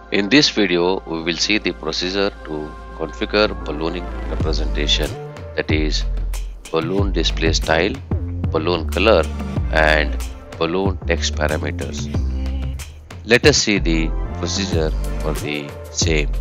In this video, we will see the procedure to configure ballooning representation, that is balloon display style, balloon color and balloon text parameters. Let us see the procedure for the same.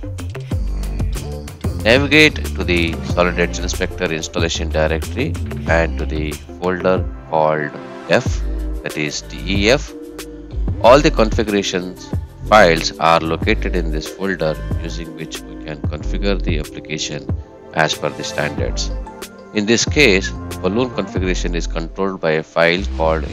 Navigate to the Solid Edge Inspector installation directory and to the folder called F, that is DEF. All the configurations files are located in this folder, using which we can configure the application as per the standards. In this case, balloon configuration is controlled by a file called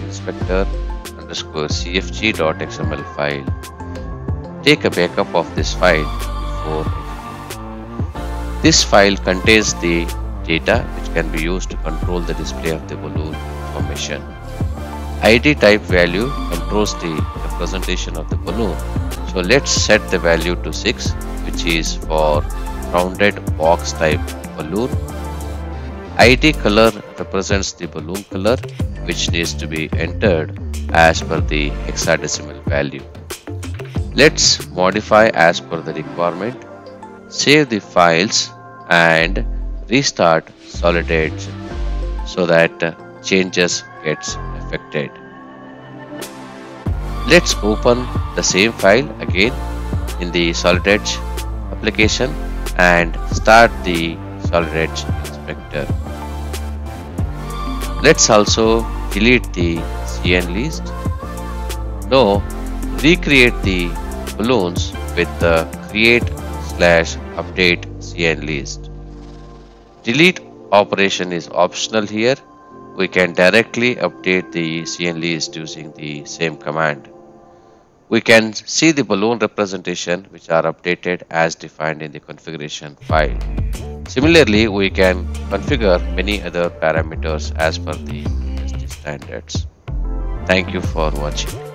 inspector_cfg.xml file. Take a backup of this file before editing. This file contains the data which can be used to control the display of the balloon information. ID type value controls the representation of the balloon. So let's set the value to 6, which is for rounded box type balloon. ID color represents the balloon color, which needs to be entered as per the hexadecimal value. Let's modify as per the requirement. Save the files and restart Solid Edge so that changes gets affected. Let's open the same file again in the Solid Edge application and start the Solid Edge Inspector. Let's also delete the CN list. Now recreate the balloons with the create/update CN list. Delete operation is optional here. We can directly update the CN list using the same command. We can see the balloon representation which are updated as defined in the configuration file. Similarly, we can configure many other parameters as per the industry standards. Thank you for watching.